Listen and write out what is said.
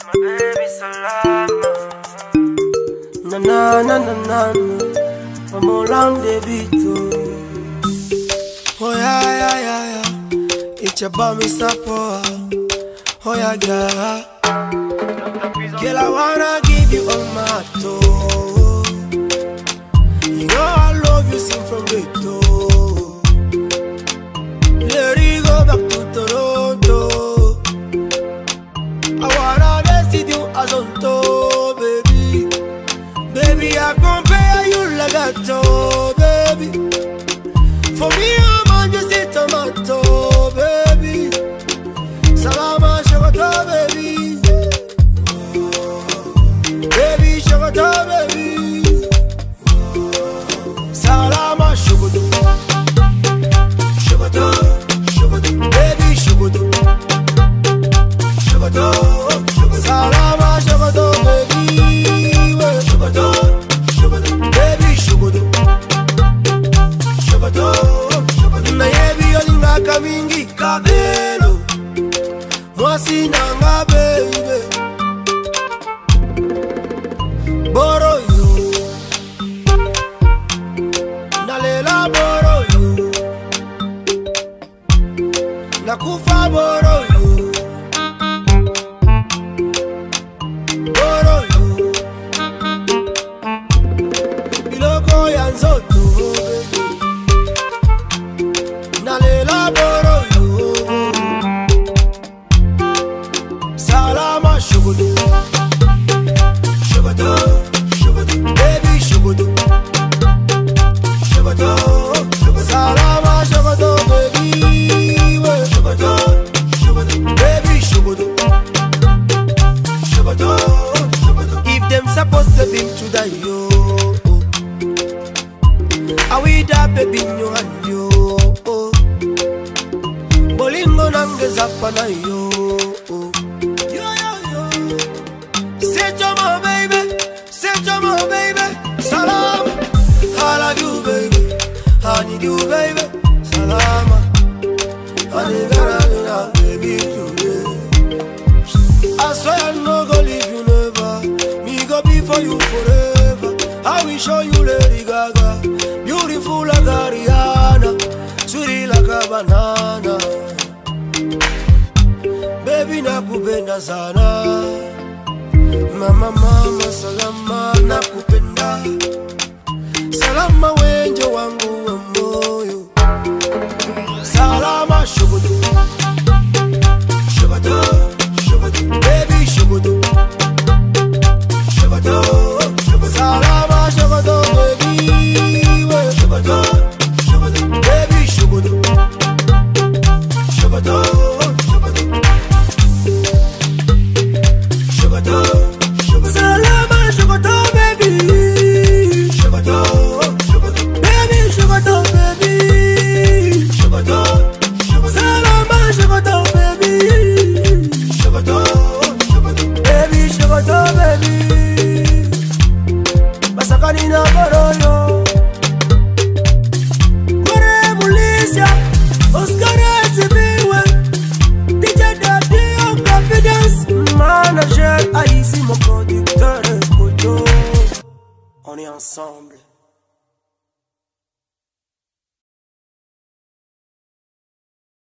baby salama. Na na na na na, I'm all on the beat. Oh yeah yeah yeah yeah, it's about me Sapo. Oh yeah yeah, girl I wanna give you all my toe. You know I love you, sing from the toe. Let it go back to Toronto. I wanna visit you as on top, baby. Baby, I compare you like a toe, baby. For me, I'm on just a tomato, baby. Salama, shokota, baby. Baby, shokota, baby. Salama, shokoto. Shokoto, shokoto. Baby, shokoto. Shokoto, shokoto. Salama, shokoto, baby. Shokoto, shokoto. Baby, shokoto. Shokoto, shokoto. Na yebi yolinga kamingi kabelo. Mwasi nanga baby. Boro yo. Nalela boro yo. Nakufa boro yo. Boro yo. Iloko ya nzoto baby. Nalela boro yo. Salama shogodo. Shogodo, shogodo. Baby shogodo. Shogodo, shogodo. Salama shogodo baby. Shogodo, shogodo. Baby shogodo. Shogodo, shogodo. If them supposed to be to die yo, I will die baby in your hand yo. Bolingo nange zapana yo. Yo yo yo. Say to my baby, say to my baby. Salam, I love you baby, I need you baby. Salama, I never love you baby today. I swear I no go leave you never. Me go be for you forever. I will show you Lady Gaga, beautiful like Ariana, sweet like a banana. Baby nakupenda sana. Mama mama salama nakupenda. Salama